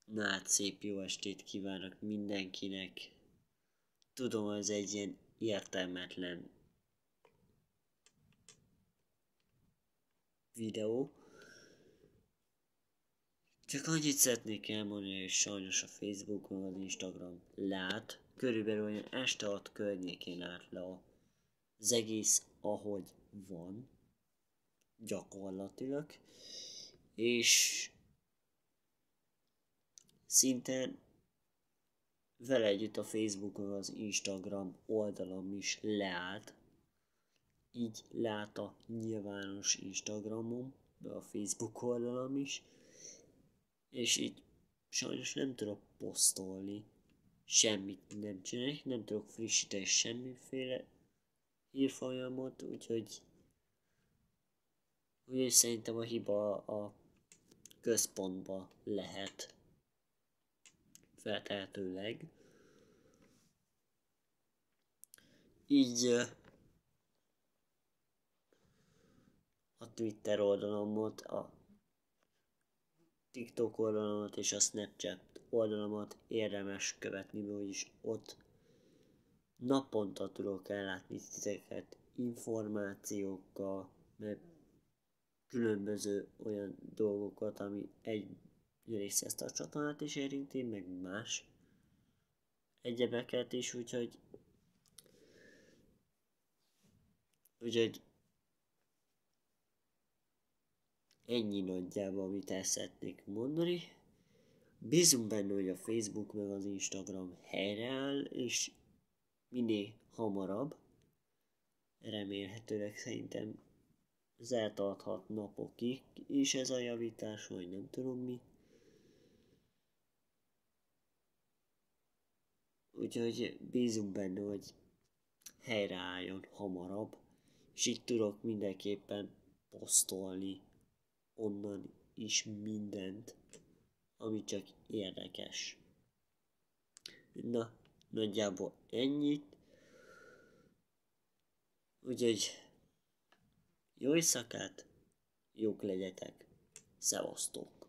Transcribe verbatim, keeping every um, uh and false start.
Na hát szép jó estét kívánok mindenkinek. Tudom, ez egy ilyen értelmetlen videó. Csak annyit szeretnék elmondani, hogy sajnos a Facebook meg az Instagram lát. Körülbelül olyan este hat környékén állt le az egész, ahogy van. Gyakorlatilag. És szinte vele együtt a Facebookon az Instagram oldalam is leállt. Így leállt a nyilvános Instagramom, de a Facebook oldalam is. És így sajnos nem tudok posztolni. Semmit nem csinálok, nem tudok frissíteni semmiféle hírfolyamot, úgyhogy úgyhogy szerintem a hiba a központba lehet. Feltehetőleg. Így a Twitter oldalamat, a TikTok oldalamat és a Snapchat oldalamat érdemes követni, vagyis ott naponta tudok ellátni titeket információkkal, meg különböző olyan dolgokat, ami egy része ezt a csatornát is érinti, meg más egyebeket is, úgyhogy úgyhogy ennyi nagyjából, amit el szeretnék mondani. Bízunk benne, hogy a Facebook meg az Instagram helyreáll, és minél hamarabb, remélhetőleg szerintem ez eltarthat napokig, és ez a javítás, vagy nem tudom mi. Úgyhogy bízunk benne, hogy helyreálljon hamarabb, és így tudok mindenképpen posztolni onnan is mindent, ami csak érdekes. Na, nagyjából ennyit. Úgyhogy jó éjszakát, jók legyetek, szevasztok!